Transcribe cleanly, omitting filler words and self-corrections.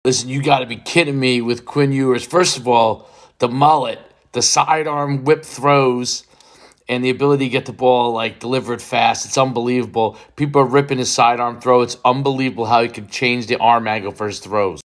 Listen, you got to be kidding me with Quinn Ewers. First of all, the mullet, the sidearm whip throws, and the ability to get the ball, like, delivered fast. It's unbelievable. People are ripping his sidearm throw. It's unbelievable how he could change the arm angle for his throws.